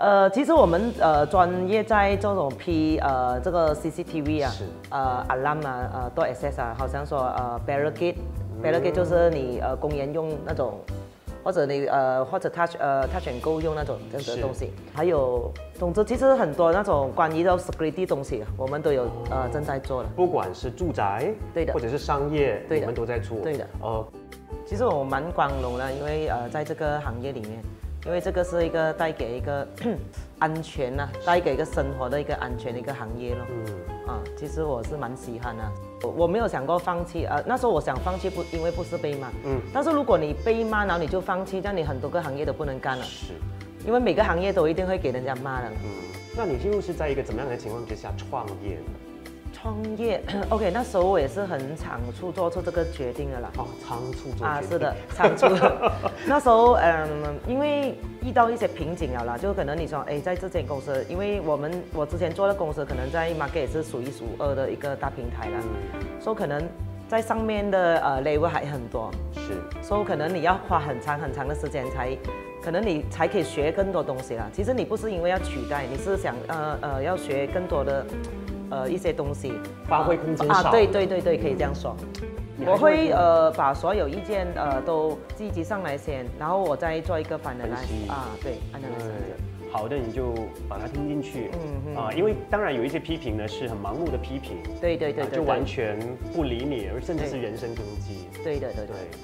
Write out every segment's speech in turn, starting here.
其实我们专业在这种这个 CCTV 啊，alarm 啊，door access 啊，好像说barricade 就是你公园用那种，或者你或者 touch and go 用那种这样的东西，还有总之其实很多那种关于到 security 东西，我们都有正在做的。 不管是住宅， 对的， 或者是商业，你们都在做。 对的。其实我蛮光荣的，因为在这个行业里面。因为这个是一个带给一个安全呐，带给一个生活的一个安全的一个行业咯。其实我是蛮喜欢的，我没有想过放弃。那时候我想放弃因为不是被骂。但是如果你被骂，然后你就放弃，这样你很多个行业都不能干了。是。因为每个行业都一定会给人家骂的。 那你又是在一个怎么样的情况之下创业呢？ 创业 ，OK， 那时候我也是很仓促做出这个决定的啦。 仓促做决定。 是的，仓促。那时候因为遇到一些瓶颈了啦，就可能你说，在这间公司，因为我之前做的公司可能在 market 也是数一数二的一个大平台啦，所以可能在上面的level 还很多。是。所以可能你要花很长的时间可能你才可以学更多东西啦。其实你不是因为要取代，你是想要学更多的。一些东西发挥空间少对，可以这样说。我会把所有意见都积极上来先，然后我再做一个analyze对 analyze。 好的你就把它听进去，因为当然有一些批评呢是很盲目的批评， 对， 就完全不理你，而甚至是人身攻击。 对的。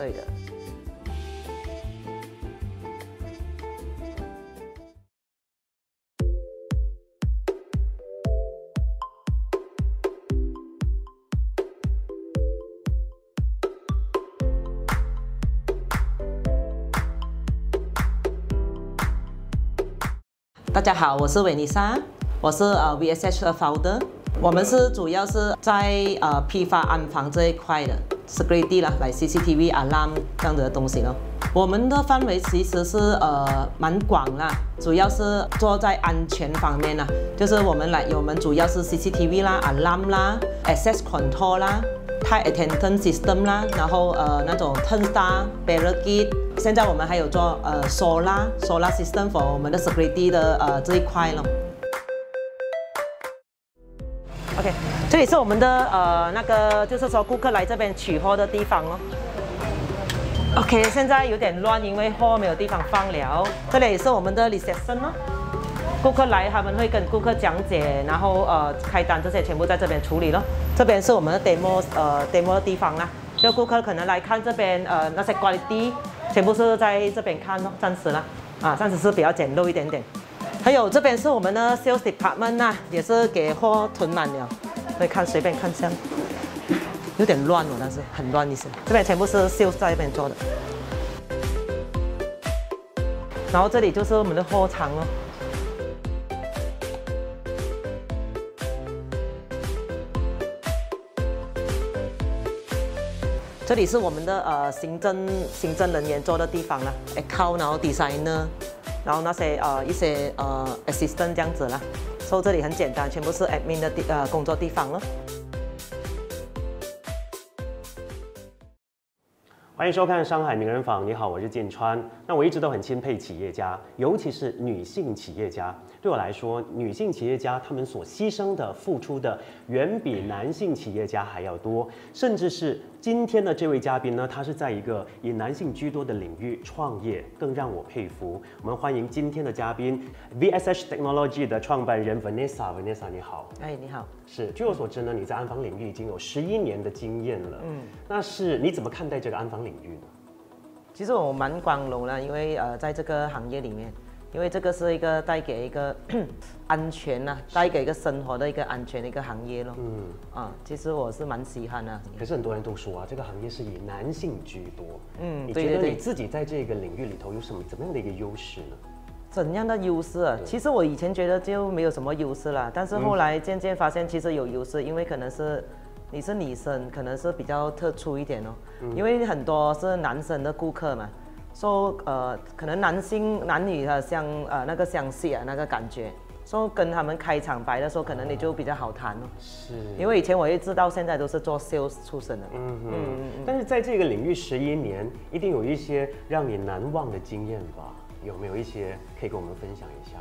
大家好，我是维尼莎，我是VSH 的 founder。我们是主要是在批发安防这一块的 security 啦，来 CCTV alarm 这样的东西咯。我们的范围其实是蛮广啦，主要是做在安全方面啦，就是我们主要是 CCTV 啦、alarm 啦、access control 啦、high attendance system 啦，然后那种 turnstile barricade。现在我们还有做solar system for 我们的 security 的这一块咯。OK， 这里是我们的那个就是说顾客来这边取货的地方哦。OK， 现在有点乱，因为货没有地方放了。这里也是我们的 reception 哦。顾客来他们会跟顾客讲解，然后开单这些全部在这边处理咯。这边是我们的 demo 的地方啦，就顾客可能来看这边那些 quality。全部是在这边看咯，暂时啦，暂时是比较简陋一点点。还有这边是我们的 sales department 啊，也是给货囤满了，可以随便看下，有点乱哦，但是很乱一些。这边全部是 sales 在这边做的，然后这里就是我们的货场哦。这里是我们的行政人员做的地方啦 ，account， 然后 designer， 然后那些一些assistant 这样子啦。所以这里很简单，全部是 admin 的工作地方咯。 欢迎收看《上海名人坊》，你好，我是建川。那我一直都很钦佩企业家，尤其是女性企业家。对我来说，女性企业家她们所牺牲的、付出的，远比男性企业家还要多。甚至是今天的这位嘉宾呢，他是在一个以男性居多的领域创业，更让我佩服。我们欢迎今天的嘉宾 VSH Technology 的创办人 Vanessa。Vanessa 你好。 你好。 是，据我所知呢，你在安防领域已经有11年的经验了。那是你怎么看待这个安防领域呢？ 其实我蛮光荣的，因为在这个行业里面，因为这个是一个带给一个安全呐，带给一个生活的一个安全的一个行业咯。其实我是蛮喜欢的。 可是很多人都说这个行业是以男性居多。你对。 觉得你自己在这个领域里头有怎么样的一个优势呢？ 怎样的优势啊？其实我以前觉得就没有什么优势啦，但是后来渐渐发现其实有优势，因为可能是你是女生，可能是比较特殊一点哦。因为很多是男生的顾客嘛，说可能男女相那个相似那个感觉，说跟他们开场白的时候，可能你就比较好谈哦。是。因为以前我一直到现在都是做 sales 出身的。 但是在这个领域11年，一定有一些让你难忘的经验吧？有没有一些可以跟我们分享一下的？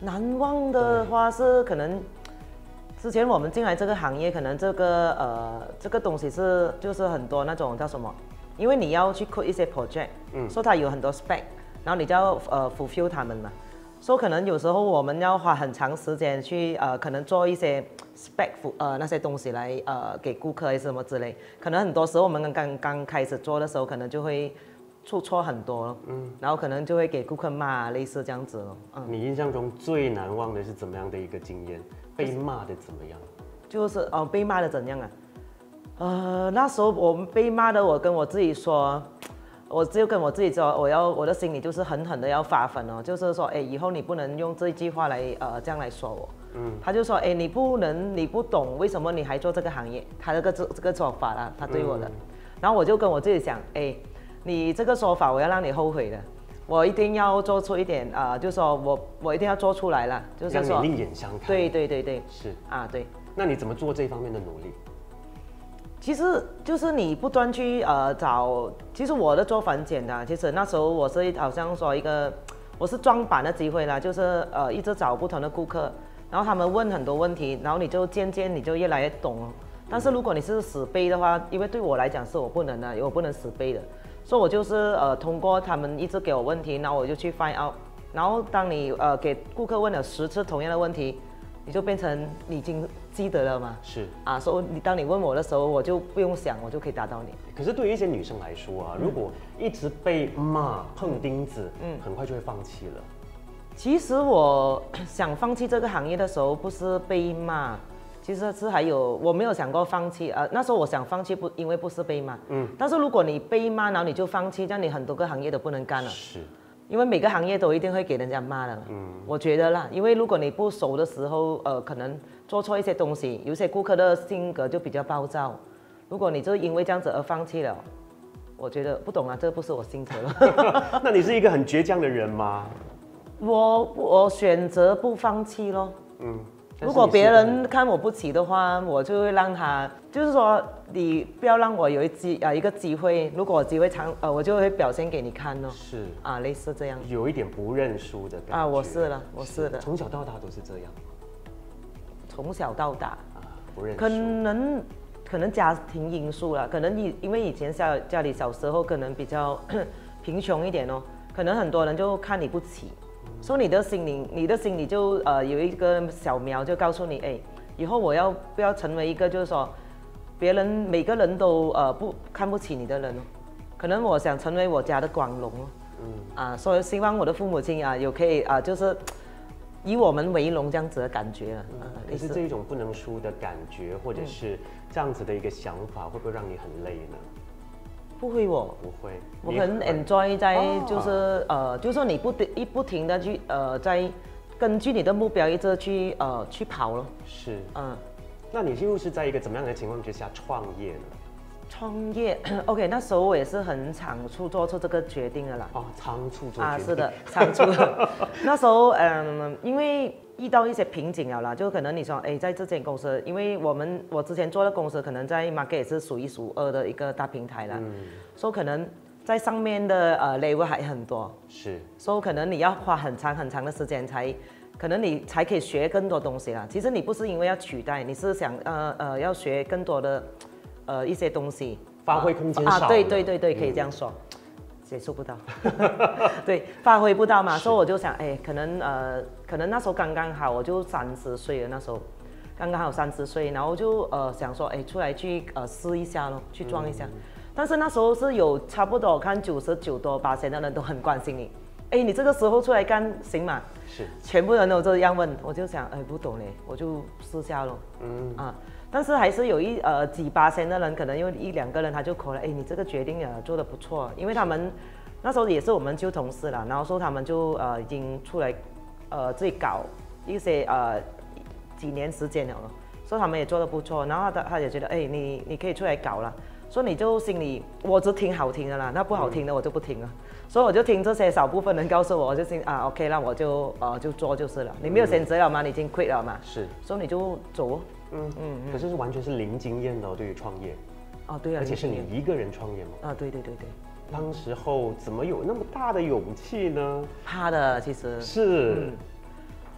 难忘的话是可能之前我们进来这个行业，可能这个东西就是很多那种叫什么？因为你要去 code 一些 project，所以它有很多 spec， 然后你就要fulfill 他们嘛。所以可能有时候我们要花很长时间去可能做一些 spec 那些东西来给顾客还是什么之类。可能很多时候我们刚开始做的时候，可能就会出错很多，然后可能就会给顾客骂，类似这样子咯。 你印象中最难忘的是怎么样的一个经验？被骂的怎么样？ 就是被骂的怎样啊？那时候我们被骂的，我跟我自己说，我就跟我自己说，我的心里就是狠狠的要发奋哦，就是说，哎，以后你不能用这一句话来这样来说我。他就说，哎，你不懂为什么你还做这个行业，他这个说法啦，他对我的。然后我就跟我自己讲，哎，你这个说法我要让你后悔的。我一定要做出一点就是说我一定要做出来了，就是说让你另眼相看。 对， 是对。 那你怎么做这方面的努力？ 其实就是你不断去找，其实我的做法很简单。其实那时候我是好像说我是撞板的机会啦，就是一直找不同的顾客，然后他们问很多问题，然后你就渐渐你就越来越懂了。但是如果你是死背的话，因为对我来讲是我不能的，因为我不能死背的。所以我就是通过他们一直给我问题，然后我就去 find out， 然后当你给顾客问了10次同样的问题，你就变成你已经记得了嘛。 是所以当你问我的时候，我就不用想，我就可以答到你。 可是对于一些女生来说如果一直被骂碰钉子，很快就会放弃了。 其实我想放弃这个行业的时候，不是被骂。其实是还有，我没有想过放弃。那时候我想放弃因为不是被骂。但是如果你被骂，然后你就放弃，这样你很多个行业都不能干了。 是。 因为每个行业都一定会给人家骂的。我觉得啦，因为如果你不熟的时候，可能做错一些东西，有些顾客的性格就比较暴躁。如果你就因为这样子而放弃了，我觉得不懂啊，这不是我性格了。 那你是一个很倔强的人吗？ 我选择不放弃咯。如果别人看我不起的话，我就会让他，就是说你不要让我有一个机会，如果我机会我就会表现给你看咯。 是类似这样， 有一点不认输的感觉。 我是的。 从小到大都是这样。 从小到大不认输。 可能家庭因素啦，可能因为以前家里小时候可能比较贫穷一点哦，可能很多人就看你不起。所以你的心里就有一个小苗，就告诉你，哎，以后我不要成为一个就是说每个人都看不起你的人哦。可能我想成为我家的光荣哦。所以希望我的父母亲有可以就是以我们为荣这样子的感觉可是这一种不能输的感觉，或者是这样子的一个想法，会不会让你很累呢？ 不会不会，我很 enjoy 在就是说你不停的去在根据你的目标一直去跑咯。 是。那你是在一个怎么样的情况之下创业呢？ 创业 ，OK， 那时候我也是很仓促做出这个决定的啦。 仓促做决定。 是的，仓促。那时候因为遇到一些瓶颈了啦，就可能你说，哎，在这间公司，因为我之前做的公司可能在 market 也是数一数二的一个大平台啦，所以可能在上面的level 还很多。 是。 所以可能你要花很长的时间可能你才可以学更多东西啦。其实你不是因为要取代，你是想要学更多的一些东西， 发挥空间少。 对，可以这样说。接触不到，对，发挥不到嘛，所以我就想，哎，可能那时候刚刚好，我就30岁了，那时候刚刚好30岁，然后就想说，哎，出来去试一下咯，去撞一下。但是那时候是有差不多，我看99%多的人都很关心你，哎，你这个时候出来干行吗？ 是， 全部人都这样问，我就想，哎，不懂嘞，我就试下咯。但是还是有几%的人，可能有1-2个人他就口了，哎，你这个决定做得不错，因为他们那时候也是我们旧同事啦，然后说他们就已经出来自己搞一些几年时间了，所以他们也做得不错，然后他也觉得，哎，你可以出来搞了，所以你就心里我只听好听的啦，那不好听的我就不听了，所以我就听这些少部分人告诉我，我就心OK， 那我就做就是了，你没有选择了嘛，你已经 quit 了嘛， 是， 所以你就走。 可是完全是零经验的对于创业。 对啊， 而且是你一个人创业吗？ 对。 当时候怎么有那么大的勇气呢？ 怕的，其实是。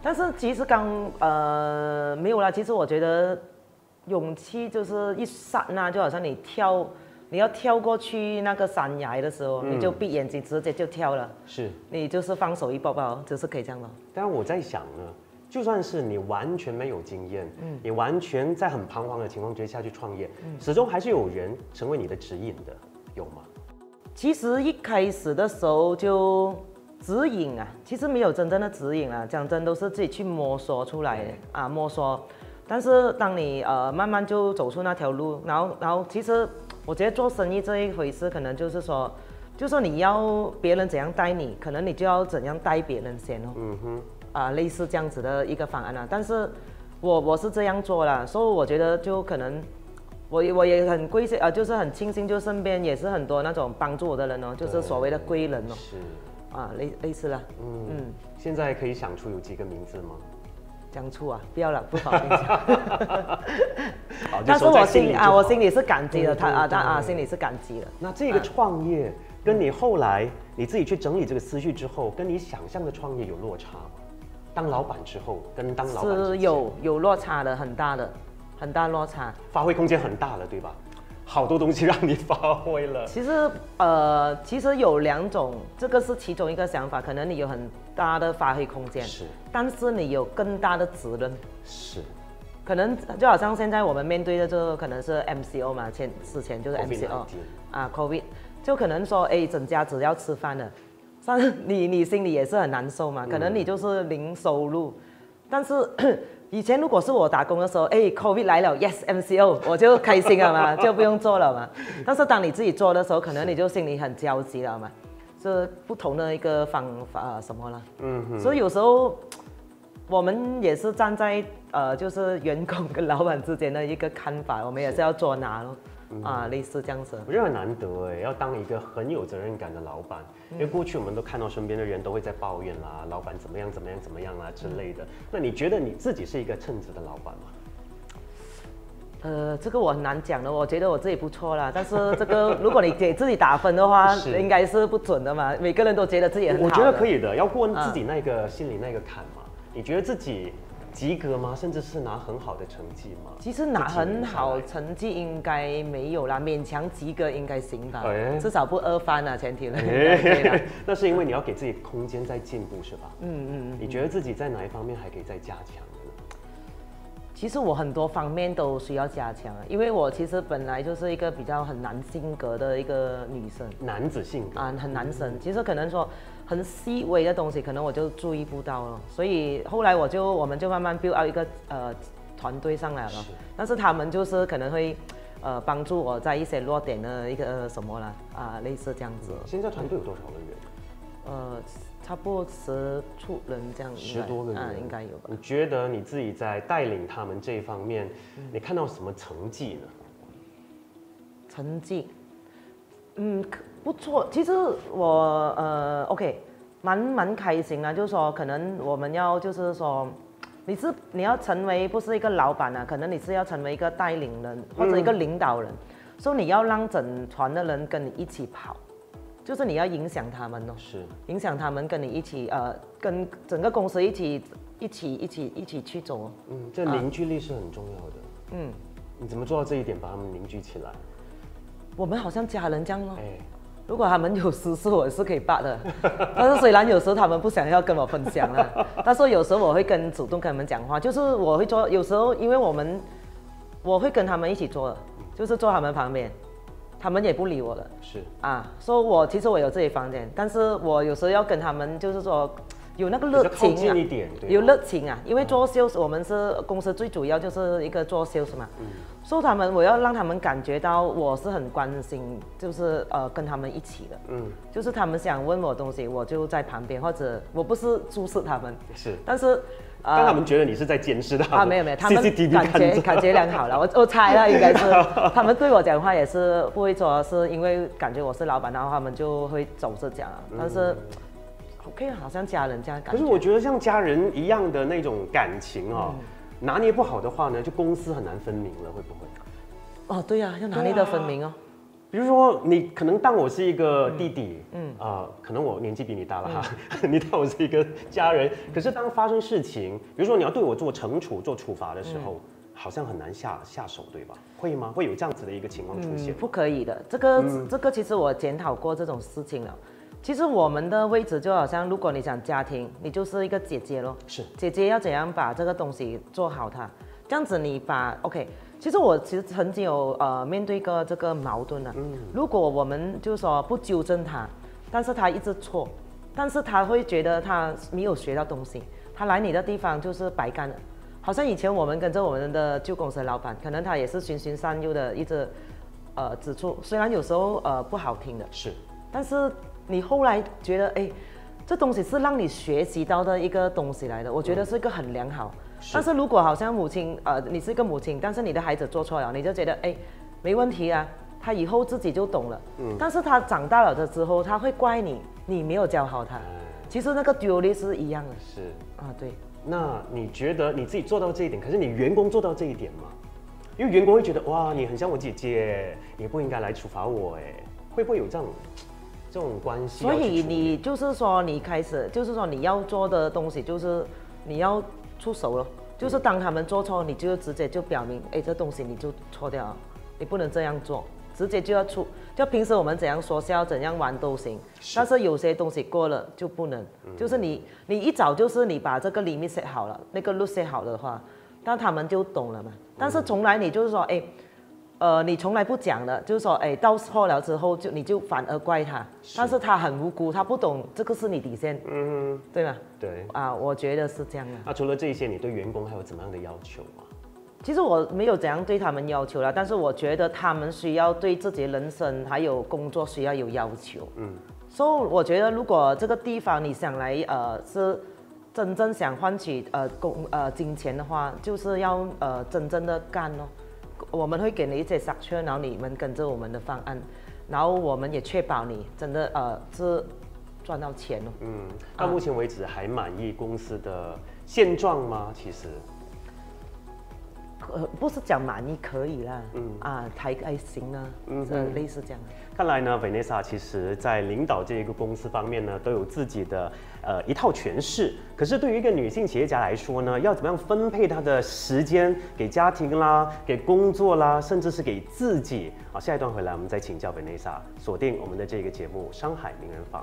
但是其实没有啦。其实我觉得勇气就是一刹那，就好像你要跳过去那个山崖的时候，你就闭眼睛直接就跳了。 是， 你就是放手一搏吧，就是可以这样的。 但我在想呢，就算是你完全没有经验，你完全在很彷徨的情况之下去创业，始终还是有人成为你的指引的，有吗？ 其实一开始的时候就指引啊，其实没有真正的指引啊，讲真都是自己去摸索出来的啊，摸索。但是当你慢慢就走出那条路，然后其实我觉得做生意这一回事，可能就是说你要别人怎样带你，可能你就要怎样带别人先哦。类似这样子的一个方案啊。但是我是这样做啦，所以我觉得就可能我也很就是很庆幸，就身边也是很多那种帮助我的人哦，就是所谓的贵人哦。 是类似啦。 现在可以想出有几个名字吗？ 讲出啊，不要了，不好意思。 好， 但是我心里是感激的，心里是感激的。 那这个创业跟你后来你自己去整理这个思绪之后，跟你想象的创业有落差吗？当老板之后跟当老板之前是有落差的，很大落差， 发挥空间很大了，对吧？好多东西让你发挥了。 其实有2种，这个是其中一个想法，可能你有很大的发挥空间， 是， 但是你有更大的责任， 是， 可能就好像现在我们面对的这可能是 MCO 嘛，之前就是 MCO COVID， 就可能说整家只要吃饭了，但是你心里也是很难受嘛，可能你就是零收入，但是以前如果是我打工的时候，COVID 来了 ，yes MCO， 我就开心了嘛，就不用做了嘛。但是当你自己做的时候，可能你就心里很焦急了嘛，是不同的一个方法什么了。所以有时候我们也是站在就是员工跟老板之间的一个看法，我们也是要捉拿咯。类似这样子， 我觉得很难得要当一个很有责任感的老板，因为过去我们都看到身边的人都会在抱怨啦，老板怎么样啊之类的。那你觉得你自己是一个称职的老板吗？ 这个我很难讲的，我觉得我自己不错啦。但是这个如果你给自己打分的话，应该是不准的嘛。每个人都觉得自己很好。 我觉得可以的，要过自己那个心里那个坎嘛。你觉得自己及格吗？甚至是拿很好的成绩吗？ 其实拿很好成绩应该没有啦，勉强及格应该行吧，至少不2番啊，前提了。 那是因为你要给自己空间在进步，是吧？你觉得自己在哪一方面还可以再加强呢？ 其实我很多方面都需要加强啊，因为我其实本来就是一个比较很男性格的一个女生， 男子性格很男生。其实可能说很细微的东西，可能我就注意不到了，所以后来我们就慢慢 build out 一个团队上来了。但是他们就是可能会帮助我在一些弱点的一个什么啦类似这样子。 现在团队有多少个人？ 差不多10处人这样 ，10多个人应该有吧？ 你觉得你自己在带领他们这一方面，你看到什么成绩呢？ 成绩，不错。其实我OK， 蛮开心的，就是说可能我们要就是说，你要成为不是一个老板啊，可能你是要成为一个带领人或者一个领导人，所以你要让整团的人跟你一起跑。就是你要影响他们哦， 是影响他们跟你一起跟整个公司一起去走哦。 这凝聚力是很重要的。你怎么做到这一点，把他们凝聚起来？我们好像家人这样哦。如果他们有私事，我是可以办的。但是虽然有时候他们不想要跟我分享了，但是有时候我会主动跟他们讲话，就是我会做。有时候因为我会跟他们一起做的，就是坐他们旁边。他们也不理我了， 是所以其实我有自己房间，但是我有时候要跟他们就是说有那个热情近一点， 有热情啊，因为做 sales 我们是公司最主要就是一个做 sales 嘛，所以我要让他们感觉到我是很关心，就是跟他们一起的，就是他们想问我东西，我就在旁边，或者我不是注视他们，但是。 但他们觉得你是在监视他们没有，他们感觉良好了。我猜了，应该是他们对我讲话也是不会说是因为感觉我是老板，然后他们就会总是讲。但是 OK， 好像家人这样感觉。 可是我觉得像家人一样的那种感情拿捏不好的话呢，就公私很难分明了，会不会？ 对呀，要拿捏得分明哦。 比如说，你可能当我是一个弟弟，可能我年纪比你大了哈，你当我是一个家人，可是当发生事情，比如说你要对我做惩处、做处罚的时候，好像很难下手，对吧？会吗？会有这样子的一个情况出现？ 不可以的，这个其实我检讨过这种事情了。其实我们的位置就好像，如果你讲家庭，你就是一个姐姐咯。 是姐姐要怎样把这个东西做好它，这样子你把 OK。其实我曾经有面对过这个矛盾的。如果我们就是说不纠正他，但是他一直错，但是他会觉得他没有学到东西，他来你的地方就是白干了。好像以前我们跟着我们的旧公司的老板，可能他也是循循善诱的，一直指出，虽然有时候不好听的， 是， 但是你后来觉得，哎，这东西是让你学习到的一个东西来的，我觉得是一个很良好。但是如果好像母亲，你是一个母亲，但是你的孩子做错了，你就觉得，哎，没问题啊，他以后自己就懂了。但是他长大了的之后，他会怪你，你没有教好他。其实那个丢脸是一样的。 是啊，对。 那你觉得你自己做到这一点，可是你员工做到这一点吗？因为员工会觉得，哇，你很像我姐姐，你不应该来处罚我，哎，会不会有这种关系？ 所以你就是说，你开始就是说你要做的东西，就是你要出手了。就是当他们做错，你就直接就表明，哎，这东西你就错掉了，你不能这样做，直接就要出。就平时我们怎样说笑、怎样玩都行，但是有些东西过了就不能。就是你一早就是你把这个 limit set 好了，那个 loop set 好的话，那他们就懂了嘛。但是从来你就是说，哎。你从来不讲的，就是说，哎，到错了之后你就反而怪他，但是他很无辜，他不懂这个是你底线，对吗？ 对啊，我觉得是这样的。 那除了这些，你对员工还有怎么样的要求吗？ 其实我没有怎样对他们要求啦，但是我觉得他们需要对自己人生还有工作需要有要求。所以我觉得如果这个地方你想来是真正想换取金钱的话，就是要真正的干哦。我们会给你一些 structure， 然后你们跟着我们的方案，然后我们也确保你真的是赚到钱哦。 到目前为止还满意公司的现状吗？其实， 不是讲满意可以啦，还行啊，类似这样。 看来呢 ，Vanessa 其实在领导这一个公司方面呢，都有自己的一套诠释。可是对于一个女性企业家来说呢，要怎么样分配她的时间给家庭啦、给工作啦，甚至是给自己？好，下一段回来我们再请教 Vanessa， 锁定我们的这个节目《商海名人坊》。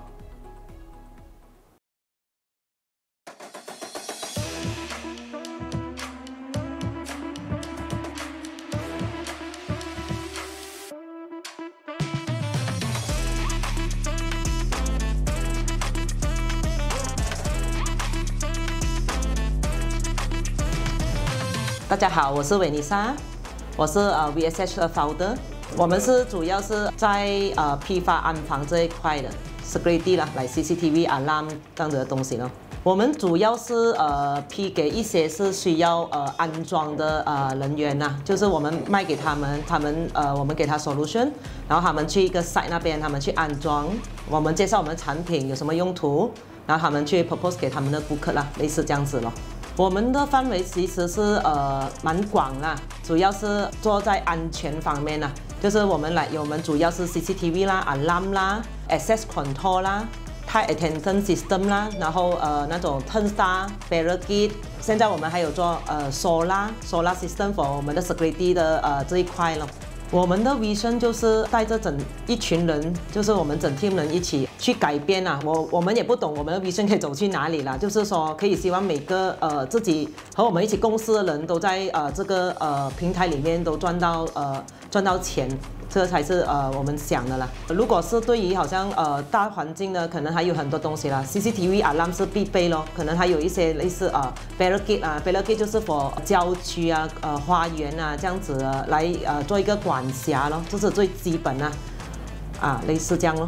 大家好，我是维尼莎，我是VSH 的 founder。我们是主要是在批发安防这一块的 security 啦，来 CCTV alarm 这样子的东西咯。我们主要是批给一些是需要安装的人员呐，就是我们卖给他们，我们给他 solution， 然后他们去一个 site 那边，他们去安装，我们介绍我们的产品有什么用途，然后他们去 propose 给他们的顾客啦，类似这样子咯。我们的范围其实是蛮广啦，主要是做在安全方面啦，就是我们主要是 CCTV 啦、alarm 啦、access control 啦、high attention system 啦，然后那种 turnstile、barricade， 现在我们还有做solar system for 我们的 security 的这一块咯。我们的 vision 就是带着整一群人，就是我们整 team 人一起去改变啊。我们也不懂我们的 vision 可以走去哪里啦，就是说可以希望每个自己和我们一起共事的人都在这个平台里面都赚到钱。这才是我们想的啦。如果是对于好像大环境呢，可能还有很多东西啦。CCTV alarm 是必备咯，可能还有一些类似barricade 啊 ，barricade 就是 for 郊区啊、花园啊这样子来做一个管辖咯，这是最基本啊，类似这样咯。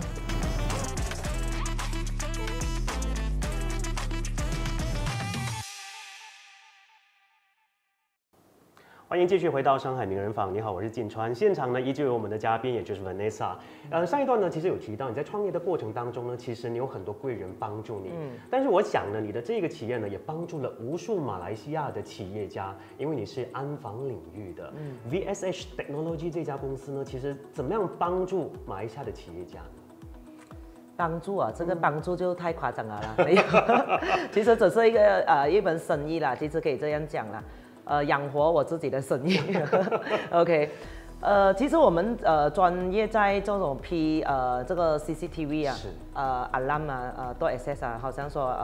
欢欢迎继续回到上海名人坊。你好，我是晋川。现场呢依旧有我们的嘉宾，也就是 Vanessa。上一段呢其实有提到你在创业的过程当中呢，其实你有很多贵人帮助你。但是我想呢，你的这个企业呢也帮助了无数马来西亚的企业家，因为你是安防领域的。VSH Technology 这家公司呢，其实怎么样帮助马来西亚的企业家？ 帮助啊，这个帮助就太夸张了啦。没有，其实只是一门生意啦，其实可以这样讲啦。养活我自己的生意。OK， 其实我们专业在这种这个 CCTV 啊，alarm 啊，door access 啊，好像说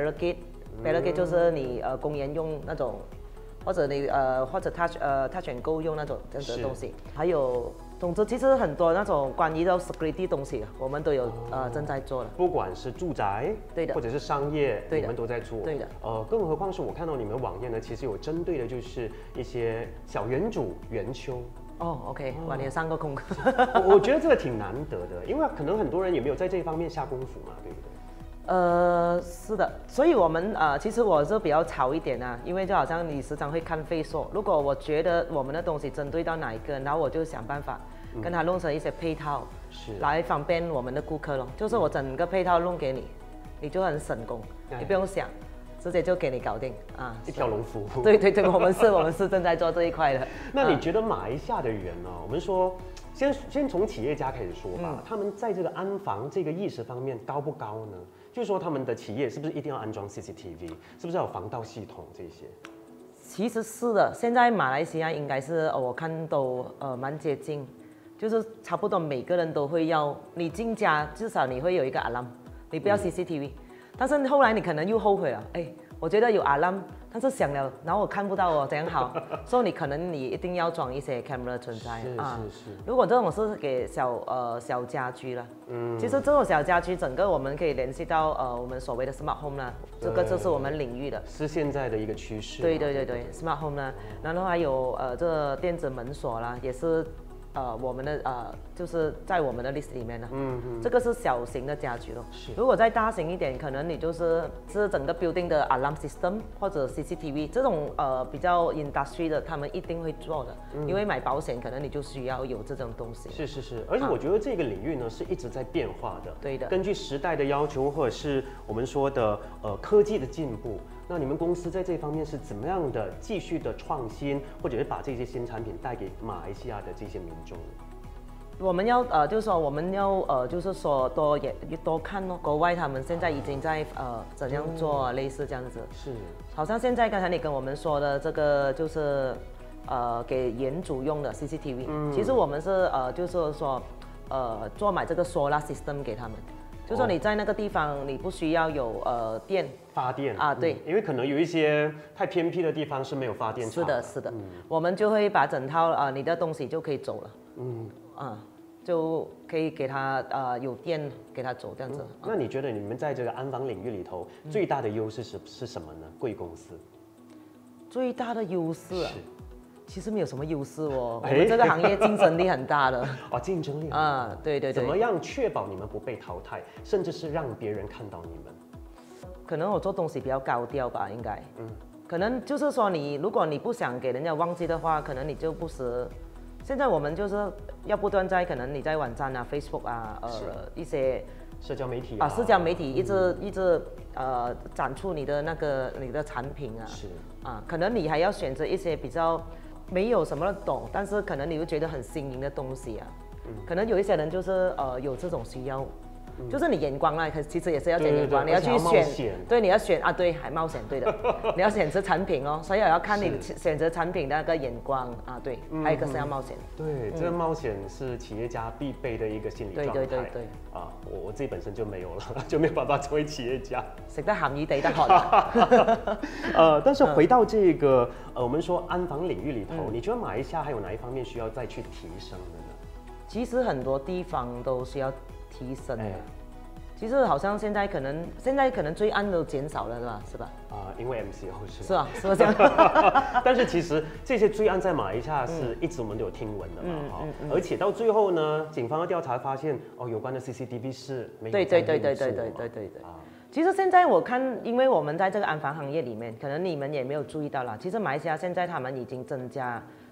barricade 就是你公园用那种，或者你或者 touch and go 用那种这样的东西，还有。总之，其实很多那种关于到 security 东西，我们都有正在做了。 不管是住宅，对的，或者是商业，你们都在做。对的。更何况是我看到你们网页呢，其实有针对的就是一些小园主、园丘。 OK， 哇，你也上过功课。 我觉得这个挺难得的，因为可能很多人也没有在这一方面下功夫嘛，对不对？ 是的，所以我们其实我是比较吵一点啊，因为就好像你时常会看费说，如果我觉得我们的东西针对到哪一个，然后我就想办法跟他弄成一些配套，来方便我们的顾客咯。就是我整个配套弄给你，你就很省工，你不用想，直接就给你搞定啊， 一条龙服务。 对，我们是正在做这一块的。 那你觉得马来西亚的人呢？我们说。先从企业家开始说吧，他们在这个安防这个意识方面高不高呢？就是说他们的企业是不是一定要安装 CCTV， 是不是要有防盗系统这些？ 其实是的，现在马来西亚应该是我看都蛮接近，就是差不多每个人都会要，你进家至少你会有一个 alarm， 你不要 CCTV，但是后来你可能又后悔了，我觉得有 alarm， 但是响了，然后我看不到哦，怎样好？所以你一定要装一些 camera 存在啊。是。如果这种是给小家居了，其实这种小家居整个我们可以联系到我们所谓的 smart home 啦，这个就是我们领域的， 是现在的一个趋势。 对 smart home 啦，然后还有这个电子门锁啦，也是。我们的就是在我们的 list 里面呢，这个是小型的家居咯。如果再大型一点，可能你就是整个 building 的 alarm system 或者 CCTV 这种比较 industry 的，他们一定会做的，因为买保险可能你就需要有这种东西。 是，而且我觉得这个领域呢是一直在变化的。对的，根据时代的要求或者是我们说的科技的进步。那你们公司在这方面是怎么样的继续的创新，或者是把这些新产品带给马来西亚的这些民众？ 我们要就是说我们要就是说多看哦，国外他们现在已经在怎样做类似这样子。是。好像现在刚才你跟我们说的这个就是给园主用的 CCTV，其实我们是就是说做买这个 solar system 给他们。就说你在那个地方，你不需要有电发电啊，对， 因为可能有一些太偏僻的地方是没有发电厂。 是的，我们就会把整套你的东西就可以走了，就可以给他有电给他走这样子。 那你觉得你们在这个安防领域里头最大的优势是什么呢？贵公司最大的优势啊。其实没有什么优势哦，我们这个行业竞争力很大的。 竞争力啊，对。 怎么样确保你们不被淘汰，甚至是让别人看到你们？ 可能我做东西比较高调吧，应该。可能就是说如果你不想给人家忘记的话，可能你就不时。现在我们就是要不断在可能你在网站啊、Facebook 啊，一些社交媒体社交媒体一直展出你的产品啊。可能你还要选择一些比较。没有什么懂，但是可能你会觉得很新颖的东西啊。可能有一些人就是有这种需要，就是你眼光啊，其实也是要讲眼光，你要去选，对，你要选啊，对，还冒险，对的，你要选择产品哦，所以我要看你选择产品的那个眼光啊，对，还有一个是要冒险。 对，这个冒险是企业家必备的一个心理状态。对。我自己本身就没有了，就没有办法成为企业家。 食得鹹魚抵得渴。 但是回到这个我们说安防领域里头，你觉得马来西亚还有哪一方面需要再去提升的呢？ 其实很多地方都需要提升的。其实好像现在可能罪案都减少了，是吧？ 因为 MCO 是啊，是不是这样？ 但是其实这些罪案在马来西亚是一直我们都有听闻的嘛，而且到最后呢，警方的调查发现，有关的 CCTV 是没有在运作。对。 其实现在我看，因为我们在这个安防行业里面，可能你们也没有注意到啦。其实马来西亚现在他们已经增加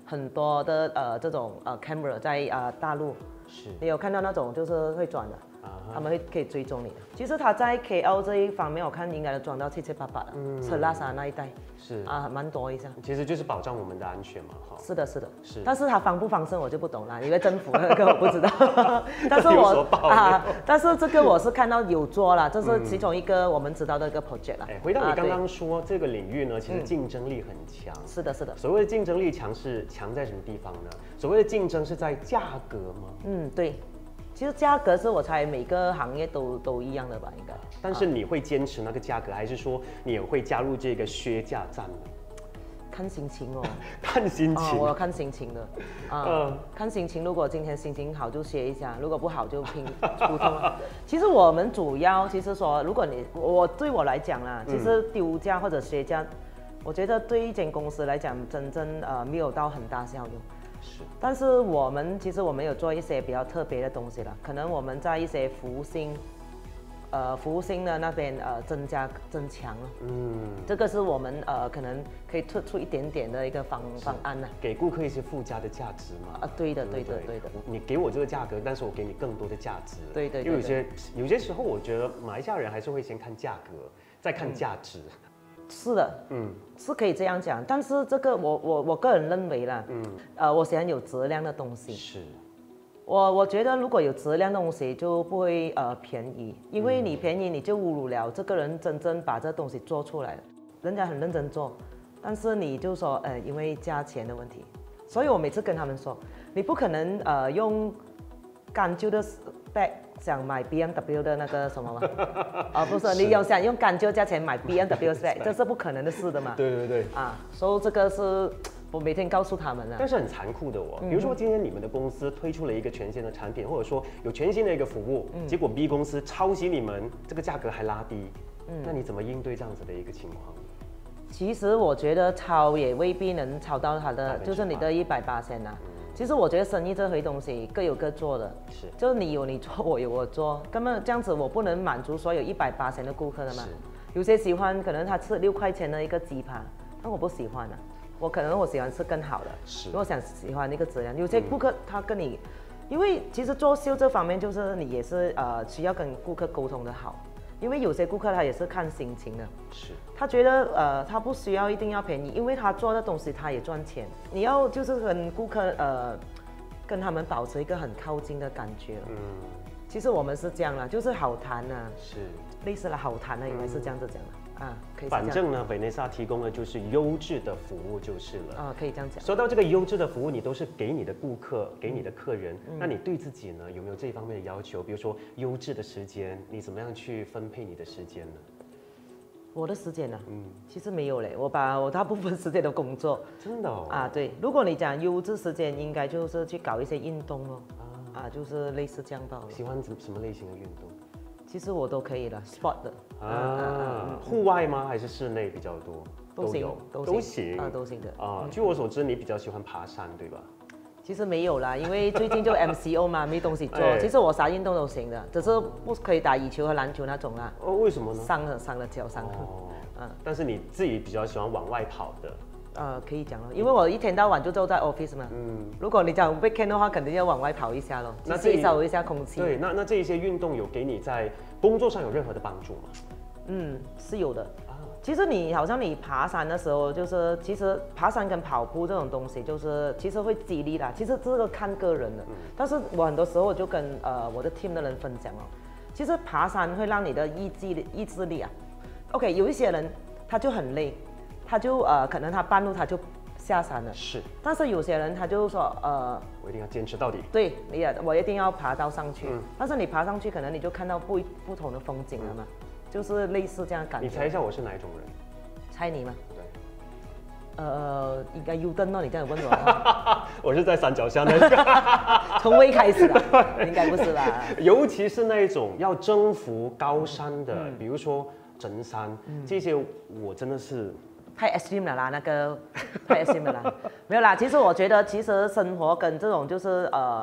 很多的这种camera 在大陆， 是你有看到那种就是会转的。他们可以追踪你的。其实他在 KL 这一方面，我看应该都装到七七八八了。车拉萨那一带是蛮多一下。 其实就是保障我们的安全嘛，哈。 是的，是的， 是。 但是它防不防身我就不懂了，因为政府那个我不知道。但是但是这个我是看到有做了，这是其中一个我们知道的一个 project 啦。 回到你刚刚说这个领域呢，其实竞争力很强。 是的，是的。 所谓的竞争力强是强在什么地方呢？所谓的竞争是在价格吗？ 对。其实价格是我猜每个行业都一样的吧，应该。 但是你会坚持那个价格，还是说你也会加入这个削价战呢？ 看心情哦， 看心情。 我要看心情的。看心情。如果今天心情好就削一下，如果不好就拼普通。其实我们主要其实说，如果对我来讲啦，其实丢价或者削价，我觉得对一间公司来讲，真正没有到很大效用。 是， 但是其实我们有做一些比较特别的东西了，可能我们在一些服务性的那边增强了。这个是我们可能可以推出一点点的一个方案呢， 给顾客一些附加的价值嘛。 对的。 你给我这个价格，但是我给你更多的价值。 对。 因为有些时候，我觉得马来西亚人还是会先看价格，再看价值。 是的，是可以这样讲，但是这个我个人认为啦，我喜欢有质量的东西。 是， 我觉得如果有质量的东西就不会便宜，因为你便宜你就侮辱了这个人真正把这东西做出来了，人家很认真做，但是你就说因为价钱的问题，所以我每次跟他们说，你不可能用干旧的 spec 想买 BMW 的那个什么吗？不是，你想用干旧价钱买 BMW spec， 这是不可能的事的嘛。 对。 所以这个是我每天告诉他们的。 但是很残酷的比如说今天你们的公司推出了一个全新的产品，或者说有全新的一个服务，结果 B 公司抄袭你们，这个价格还拉低，那你怎么应对这样子的一个情况？ 其实我觉得抄也未必能抄到它的，就是你的180%啊。其实我觉得生意这回东西各有各做的， 是， 就是你有你做，我有我做，根本这样子我不能满足所有180%的顾客的嘛。有些喜欢可能他吃6块钱的一个鸡扒，但我不喜欢啊，我喜欢吃更好的， 是， 我喜欢那个质量。有些顾客他跟你，因为其实做秀这方面就是你也是需要跟顾客沟通的好。因为有些顾客他也是看心情的， 是， 他觉得他不需要一定要便宜，因为他做的东西他也赚钱。你要就是跟顾客跟他们保持一个很靠近的感觉。其实我们是这样啦，就是好谈啊， 是类似了好谈的，应该是这样子讲的。可以。 反正呢，Vanessa 提供的就是优质的服务就是了。 可以这样讲。 说到这个优质的服务，你都是给你的顾客、给你的客人，那你对自己呢有没有这一方面的要求？比如说优质的时间，你怎么样去分配你的时间呢？ 我的时间呢？其实没有嘞，我把我大部分时间都工作。 真的对，如果你讲优质时间，应该就是去搞一些运动咯。就是类似这样罢了。 喜欢什么类型的运动？ 其实我都可以了 ，sport 的。 户外吗？还是室内比较多？ 都行。 都行的。据我所知，你比较喜欢爬山，对吧？ 其实没有啦，因为最近就 MCO 嘛，没东西做。其实我啥运动都行的，只是不可以打羽球和篮球那种啦。 为什么呢？ 伤了脚。 但是你自己比较喜欢往外跑的。 可以讲了，因为我一天到晚就坐在 office 嘛。如果你讲 weekend 的话，肯定要往外跑一下咯，吸收一下空气。 对，那这一些运动有给你在工作上有任何的帮助吗？ 是有的。其实你好像你爬山的时候，就是其实爬山跟跑步这种东西，就是其实会激励啦。其实这个看个人的，但是我很多时候我就跟我的 team 的人分享其实爬山会让你的意志力，OK， 有一些人他就很累。他就可能他半路他就下山了， 是。 但是有些人他就说我一定要坚持到底。 对，我一定要爬到上去。但是你爬上去，可能你就看到不同的风景了嘛，就是类似这样的感觉。 你猜一下我是哪一种人？ 猜你吗？ 对。 应该 U 灯哦，你这样问我。 我是在山脚下那个。 从未开始啊？应该不是吧？ 尤其是那一种要征服高山的，比如说神山，这些我真的是。 太 extreme 了啦，那个太 extreme 了啦，没有啦。其实我觉得，其实生活跟这种就是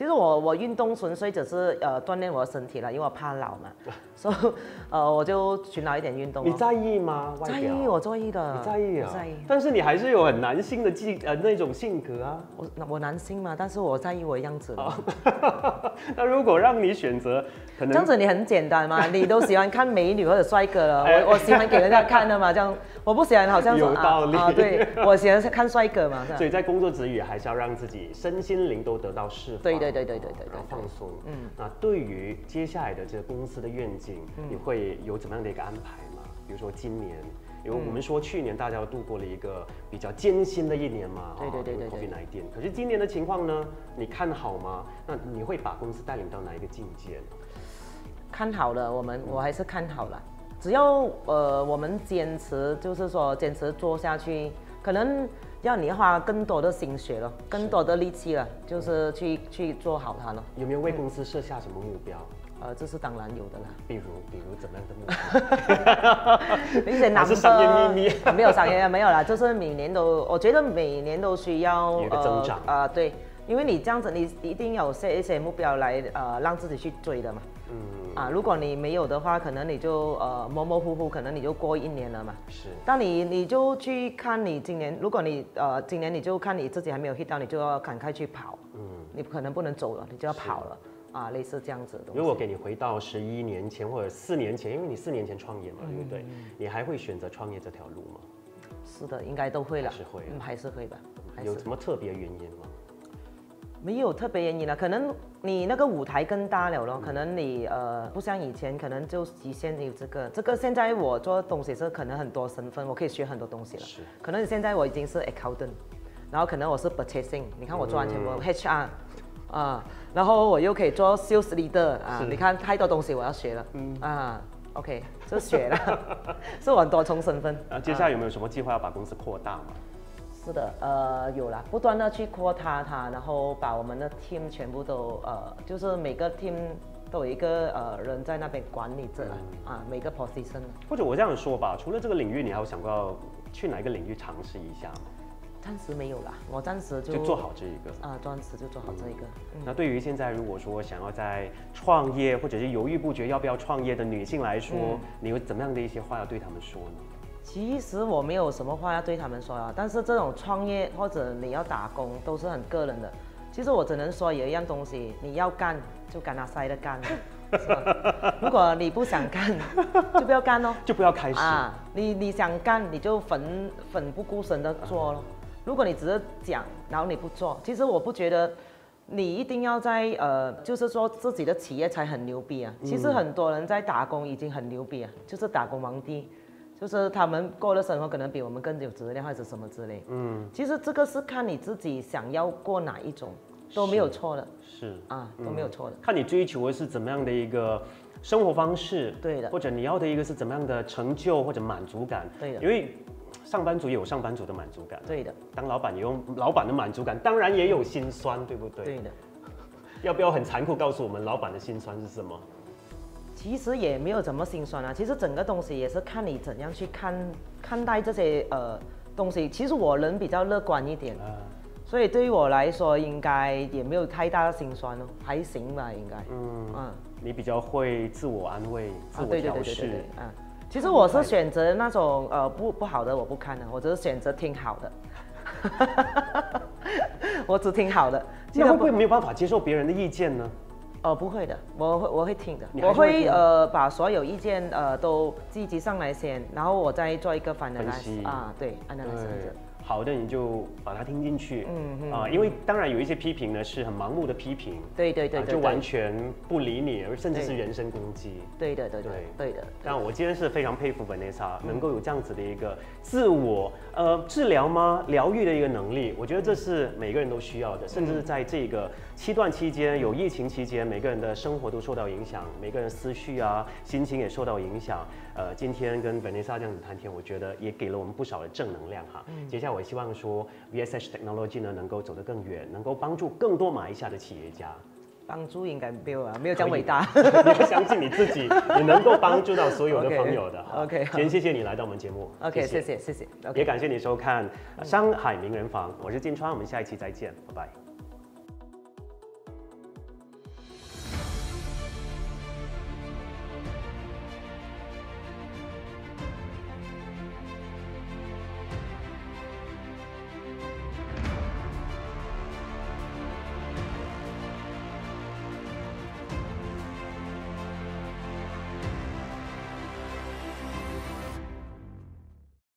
其实我运动纯粹只是锻炼我的身体了，因为我怕老嘛，所以我就寻找一点运动。 你在意吗？外表在意，我在意的。 你在意啊？ 在意。 但是你还是有很男性的那种性格啊。 我男性嘛，但是我在意我的样子。 那如果让你选择，可能这样子你很简单嘛，你都喜欢看美女或者帅哥了，我喜欢给人家看的嘛，这样我不喜欢好像有道理对，我喜欢看帅哥嘛。 所以在工作之余，还是要让自己身心灵都得到释放。 对， 然后放松。那对于接下来的这个公司的愿景，你会有怎么样的一个安排吗？比如说今年，因为我们说去年大家度过了一个比较艰辛的一年嘛， 对 COVID-19。可是今年的情况呢，你看好吗？那你会把公司带领到哪一个境界呢？ 看好了，我还是看好了。只要我们坚持，就是说坚持做下去，可能要你花更多的心血了，更多的力气了，就是去做好它了。 有没有为公司设下什么目标？ 这是当然有的啦。 比如怎么样的目标？ 一些难是商业秘密？ 没有商业没有啦，就是每年都，我觉得每年都需要有一个增长对，因为你这样子，你一定有设一些目标来让自己去追的嘛。如果你没有的话，可能你就模模糊糊，可能你就过一年了嘛。 是。 当你就去看你今年，如果你今年你就看你自己还没有 hit 到，你就要赶快去跑。你可能不能走了，你就要跑了。类似这样子的东西。 如果给你回到11年前或者4年前，因为你4年前创业嘛，对不对？你还会选择创业这条路吗？ 是的，应该都会了。 还是会， 还是会吧。 有什么特别原因吗？ 没有特别原因了，可能你那个舞台更大了咯，可能你不像以前，可能就局限于这个。现在我做东西是可能很多身份，我可以学很多东西了。 是。 可能现在我已经是 accountant， 然后可能我是 purchasing， 你看我做完全部 HR。然后我又可以做 sales leader 你看太多东西我要学了，OK， 就学了，是我很多重身份。 接下来有没有什么计划要把公司扩大吗？ 是的，有啦，不断的去扩大它，然后把我们的 team 全部都就是每个 team 都有一个人在那边管理着每个 position。 或者我这样说吧，除了这个领域，你还有想过要去哪一个领域尝试一下吗？ 暂时没有啦，我暂时就做好这一个暂时就做好这一个。 那对于现在如果说想要在创业或者是犹豫不决要不要创业的女性来说，你有怎么样的一些话要对她们说呢？ 其实我没有什么话要对他们说但是这种创业或者你要打工都是很个人的。其实我只能说有一样东西，你要干就干它塞的干，是吧？如果你不想干，就不要干咯， 就不要开始你想干你就奋不顾身的做咯。如果你只是讲，然后你不做，其实我不觉得你一定要在就是说自己的企业才很牛逼其实很多人在打工已经很牛逼就是打工皇帝，就是他们过的生活可能比我们更有质量或者什么之类。其实这个是看你自己想要过哪一种，都没有错的。 是都没有错的。 看你追求的是怎么样的一个生活方式， 对的， 或者你要的一个是怎么样的成就或者满足感， 对的， 因为上班族也有上班族的满足感， 对的。 当老板也有老板的满足感，当然也有辛酸，对不对？ 对的。 要不要很残酷告诉我们老板的辛酸是什么？ 其实也没有怎么辛酸其实整个东西也是看你怎样去看待这些东西。其实我人比较乐观一点所以对于我来说应该也没有太大的辛酸还行吧，应该。 你比较会自我安慰、自我调试。对。 其实我是选择那种不好的我不看我只是选择听好的。我只听好的。 那会不会没有办法接受别人的意见呢？ 不会的，我会听的，我会把所有意见都积极上来先，然后我再做一个 finalize 对 analyze。 好的，你就把它听进去。因为当然有一些批评呢是很盲目的批评， 对， 就完全不理你，而甚至是人身攻击。 对的。 但我今天是非常佩服 Vanessa 能够有这样子的一个自我治疗吗？疗愈的一个能力，我觉得这是每个人都需要的，甚至是在这个7段期间，有疫情期间，每个人的生活都受到影响，每个人思绪心情也受到影响。今天跟 Vanessa 这样子谈天，我觉得也给了我们不少的正能量接下来我希望说 VSH Technology 呢能够走得更远，能够帮助更多马来西亚的企业家。 帮助应该没有没有这样伟大。 你要相信你自己，你能够帮助到所有的朋友的。 OK， 今天谢谢你来到我们节目。 OK， 谢谢。 也感谢你收看《商海名人房》，我是金川，我们下一期再见，拜拜。